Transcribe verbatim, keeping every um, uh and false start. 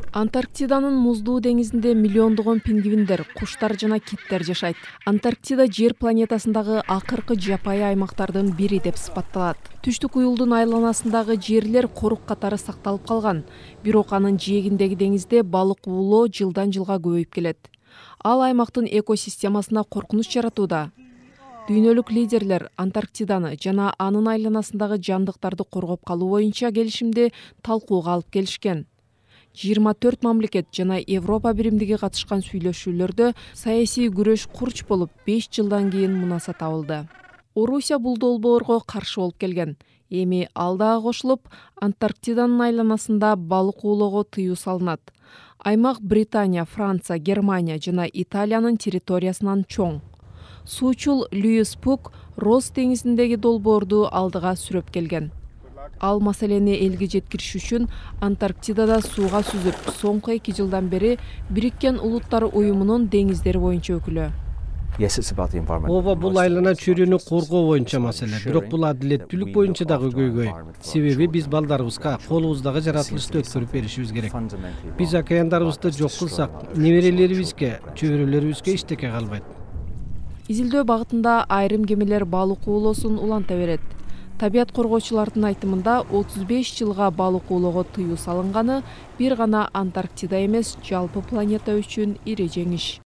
Антарктиданын муздуу деңизинде миллиондогон пингвиндер, куштар жана киттер жашайт. Антарктида Жер планетасындагы акыркы жапайы аймактардын бири деп сыпатталат. Түштүк уюлдун айланасындагы жерлер корук катары сакталып калган. Бирок анын жээгиндеги деңизде балык уулоо жылдан жылга көбөйүп келет. Ал аймактын экосистемасына коркунуч жаратууда. Дүйнөлүк лидерлер Антарктиданы жана анын айланасындагы жандыктарды коргоп калуу боюнча келишимди талкууга алып келишкен. жыйырма төрт мамлекет жана Европа биримдиги катышкан сүйлөшүүлөрдө саясий күрөш курч болуп, беш жылдан кийин мунаса табылды. Орусия бул долбоорго каршы болуп келген. Эми ал дагы кошулуп, Антарктиданын айланасында балык уулоого тыюу салынат. Аймак Британия, Франция, Германия жана Италиянын территориясынан чоң. Суучул Льюис Пук Росс деңизиндеги долбоорду алдыга сүрөп келген. Ал маселени элге жеткириш үчүн Антарктидада сууга сүзүп, соңку эки жылдан бери Бириккен Улуттар уюмунун деңиздер боюнча өкүлү. Ооба, бул айлана чөйрөнү коргоо боюнча маселе, бирок бул адилеттүүлүк боюнча дагы көйгөй. Себеби биз балдарыбызга колубуздагы жаратылышты өткөрүп беришибиз керек. Биз океандарыбызды жок кылсак, неберелерибизге, чөбүрөлөрүбүзгө эчтеке калбайт. Изилдөө багытында айрым кемелер балык уулоосун уланта берет. Табият коргоочулардын айтымында отуз беш жылга балык уулоого тыюу салынганы бир гана Антарктида эмес, жалпы планета үчүн ири жеңиш.